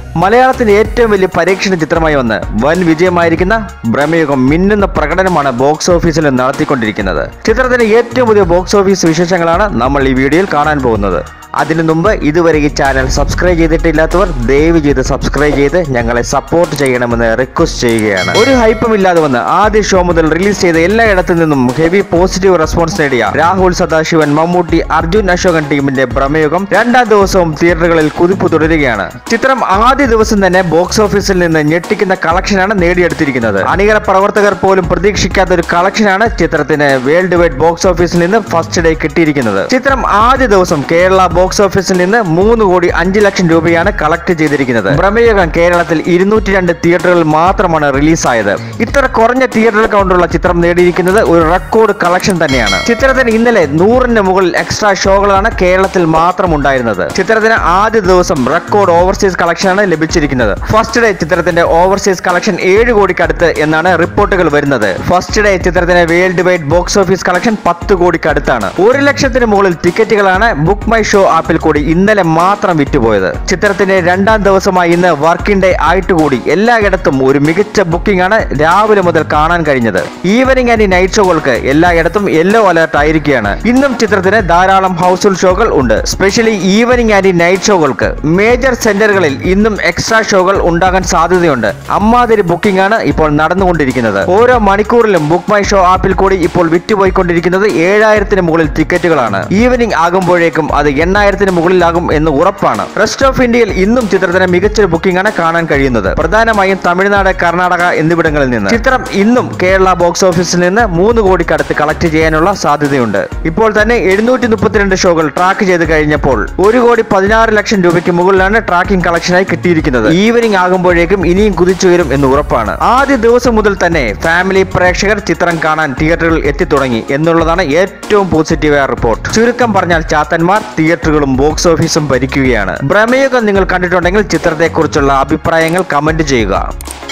മലയാളത്തിന്റെ ഏറ്റവും വലിയ പരീക്ഷണ ചിത്രമായി വന്ന് വൻ വിജയമായിരിക്കുന്ന ഭ്രമയുഗം മിന്നുന്ന പ്രകടനമാണ് ബോക്സ് ഓഫീസിൽ നടത്തിക്കൊണ്ടിരിക്കുന്നത്. ചിത്രത്തിന്റെ ഏറ്റവും പുതിയ ബോക്സ് ഓഫീസ് വിശേഷങ്ങളാണ് നമ്മൾ ഈ വീഡിയോയിൽ കാണാൻ പോകുന്നത്. അതിനു മുമ്പ് ഇതുവരെ ഈ ചാനൽ സബ്സ്ക്രൈബ് ചെയ്തിട്ടില്ലാത്തവർ ദയവ് ചെയ്ത് സബ്സ്ക്രൈബ് ചെയ്ത് ഞങ്ങളെ സപ്പോർട്ട് ചെയ്യണമെന്ന് റിക്വസ്റ്റ് ചെയ്യുകയാണ്. ഒരു ഹൈപ്പും ഇല്ലാതെ വന്ന് ആദ്യ ഷോ മുതൽ റിലീസ് ചെയ്ത എല്ലായിടത്തു നിന്നും ഹെവി പോസിറ്റീവ് റെസ്പോൺസ് നേടിയ രാഹുൽ സദാശിവൻ, മമ്മൂട്ടി, അർജുൻ അശോകൻ ടീമിന്റെ ഭ്രമയുഗം രണ്ടാം ദിവസവും തിയേറ്ററുകളിൽ കുതിപ്പ് തുടരുകയാണ്. ചിത്രം ആദ്യ ദിവസം തന്നെ ബോക്സ് ഓഫീസിൽ നിന്ന് ഞെട്ടിക്കുന്ന കളക്ഷനാണ് നേടിയെടുത്തിരിക്കുന്നത്. അണിയറ പ്രവർത്തകർ പോലും പ്രതീക്ഷിക്കാത്ത ഒരു കളക്ഷനാണ് ചിത്രത്തിന് വേൾഡ് വൈഡ് ബോക്സ് ഓഫീസിൽ നിന്ന് ഫസ്റ്റ് ഡേ കിട്ടിയിരിക്കുന്നത്. ചിത്രം ആദ്യ ദിവസം കേരള ബോക്സ് ഓഫീസിൽ നിന്ന് 3,05,00,000 രൂപയാണ് കളക്ട് ചെയ്തിരിക്കുന്നത്. ഭ്രമയുഗം കേരളത്തിൽ 202 തിയേറ്ററുകളിൽ മാത്രമാണ് റിലീസായത്. ഇത്ര കുറഞ്ഞ തിയേറ്റർ കൗണ്ടുള്ള ചിത്രം നേടിയിരിക്കുന്നത് ഒരു റെക്കോർഡ് കളക്ഷൻ തന്നെയാണ്. ചിത്രത്തിന് ഇന്നലെ 100ന് മുകളിൽ എക്സ്ട്രാ ഷോകളാണ് കേരളത്തിൽ മാത്രം ഉണ്ടായിരുന്നത്. ചിത്രത്തിന് ആദ്യ ദിവസം റെക്കോർഡ് ഓവർസീസ് കളക്ഷനാണ് ലഭിച്ചിരിക്കുന്നത്. ഫസ്റ്റ് ഡേ ചിത്രത്തിന്റെ ഓവർസീസ് കളക്ഷൻ 7 കോടിക്കടുത്ത് എന്നാണ് റിപ്പോർട്ടുകൾ വരുന്നത്. ഫസ്റ്റ് ഡേ ചിത്രത്തിന്റെ world wide box office collection 10 കോടിക്കടുത്താണ്. 1 ലക്ഷത്തിന് മുകളിൽ ടിക്കറ്റുകളാണ് ബുക്ക് മൈ ഷോ ആപ്പിൽ കൂടി ഇന്നലെ മാത്രം വിറ്റുപോയത്. ചിത്രത്തിന്റെ രണ്ടാം ദിവസമായി ഇന്ന് വർക്കിംഗ് ഡേ ആയിട്ട് കൂടി എല്ലായിടത്തും ഒരു മികച്ച ബുക്കിംഗ് ആണ് രാവിലെ മുതൽ കാണാൻ കഴിഞ്ഞത്. ഈവനിംഗ് ആൻഡ് നൈറ്റ് ഷോകൾക്ക് എല്ലായിടത്തും യെല്ലോ അലർട്ട് ആയിരിക്കുകയാണ്. ഇന്നും ചിത്രത്തിന് ധാരാളം ഹൗസ്ഫുൾ ഷോകൾ ഉണ്ട്. സ്പെഷ്യലി ഈവനിംഗ് ആൻഡ് നൈറ്റ് ഷോകൾക്ക് മേജർ സെന്ററുകളിൽ ഇന്നും എക്സ്ട്രാ ഷോകൾ ഉണ്ടാകാൻ സാധ്യതയുണ്ട്. അമ്മാതിരി ബുക്കിംഗ് ആണ് ഇപ്പോൾ നടന്നുകൊണ്ടിരിക്കുന്നത്. ഓരോ മണിക്കൂറിലും ബുക്ക് മൈ ഷോ ആപ്പിൽ കൂടി ഇപ്പോൾ വിറ്റുപോയിക്കൊണ്ടിരിക്കുന്നത് 7,000-ന് മുകളിൽ ടിക്കറ്റുകളാണ്. ഈവനിംഗ് ആകുമ്പോഴേക്കും അത് 8,000-ന് മുകളിലാകും എന്ന് ഉറപ്പാണ്. റെസ്റ്റ് ഓഫ് ഇന്ത്യയിൽ ഇന്നും ചിത്രത്തിന് മികച്ചൊരു ബുക്കിംഗ് ആണ് കാണാൻ കഴിയുന്നത്. പ്രധാനമായും തമിഴ്നാട്, കർണാടക എന്നിവിടങ്ങളിൽ നിന്ന്. ചിത്രം ഇന്നും കേരള ബോക്സ് ഓഫീസിൽ നിന്ന് 3 കോടിക്കടുത്ത് കളക്ട് ചെയ്യാനുള്ള സാധ്യതയുണ്ട്. ഇപ്പോൾ തന്നെ 732 ഷോകൾ ട്രാക്ക് ചെയ്ത് കഴിഞ്ഞപ്പോൾ 1,16,00,000 രൂപയ്ക്ക് മുകളിലാണ് ട്രാക്കിംഗ് കളക്ഷനായി കിട്ടിയിരിക്കുന്നത്. ഈവനിംഗ് ആകുമ്പോഴേക്കും ഇനിയും കുതിച്ചുയരും എന്ന് ഉറപ്പാണ്. ആദ്യ ദിവസം മുതൽ തന്നെ ഫാമിലി പ്രേക്ഷകർ ചിത്രം കാണാൻ തിയേറ്ററുകളിൽ എത്തിത്തുടങ്ങി എന്നുള്ളതാണ് ഏറ്റവും പോസിറ്റീവായ റിപ്പോർട്ട്. ചുരുക്കം പറഞ്ഞാൽ ചാത്തന്മാർ തിയേറ്ററുകളും ബോക്സ് ഓഫീസും ഭരിക്കുകയാണ്. ഭ്രമയുഗം നിങ്ങൾ കണ്ടിട്ടുണ്ടെങ്കിൽ ചിത്രത്തെക്കുറിച്ചുള്ള അഭിപ്രായങ്ങൾ കമന്റ് ചെയ്യുക.